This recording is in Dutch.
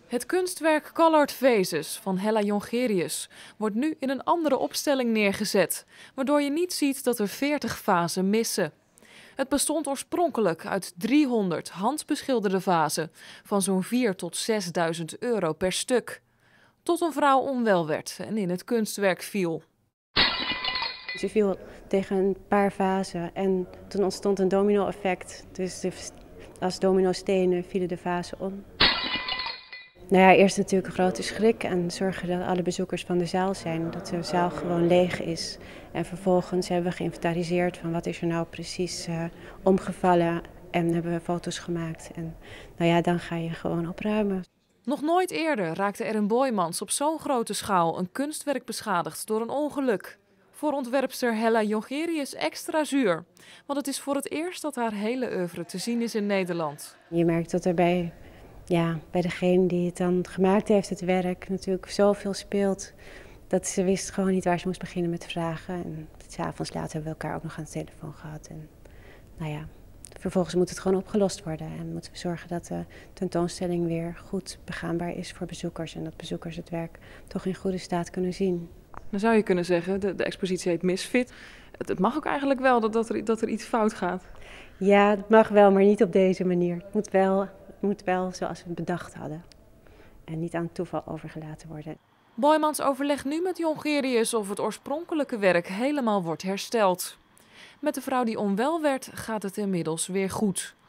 Het kunstwerk Colored Vases van Hella Jongerius wordt nu in een andere opstelling neergezet, waardoor je niet ziet dat er 40 vazen missen. Het bestond oorspronkelijk uit 300 handbeschilderde vazen van zo'n 4.000 tot 6.000 euro per stuk. Tot een vrouw onwel werd en in het kunstwerk viel. Ze viel tegen een paar vazen en toen ontstond een domino-effect. Dus als dominostenen vielen de vazen om. Nou ja, eerst natuurlijk een grote schrik en zorgen dat alle bezoekers van de zaal zijn. Dat de zaal gewoon leeg is. En vervolgens hebben we geïnventariseerd van wat is er nou precies omgevallen. En hebben we foto's gemaakt. En nou ja, dan ga je gewoon opruimen. Nog nooit eerder raakte er in Boijmans op zo'n grote schaal een kunstwerk beschadigd door een ongeluk. Voor ontwerpster Hella Jongerius extra zuur. Want het is voor het eerst dat haar hele oeuvre te zien is in Nederland. Je merkt dat er bij degene die het dan gemaakt heeft, het werk, natuurlijk zoveel speelt. Dat ze wist gewoon niet waar ze moest beginnen met vragen. En 's avonds later hebben we elkaar ook nog aan de telefoon gehad. En nou ja, vervolgens moet het gewoon opgelost worden. En moeten we zorgen dat de tentoonstelling weer goed begaanbaar is voor bezoekers. En dat bezoekers het werk toch in goede staat kunnen zien. Dan zou je kunnen zeggen, de expositie heet Misfit. Het mag ook eigenlijk wel dat er iets fout gaat. Ja, het mag wel, maar niet op deze manier. Het moet wel zoals we het bedacht hadden. En niet aan toeval overgelaten worden. Boijmans overlegt nu met Jongerius of het oorspronkelijke werk helemaal wordt hersteld. Met de vrouw die onwel werd gaat het inmiddels weer goed.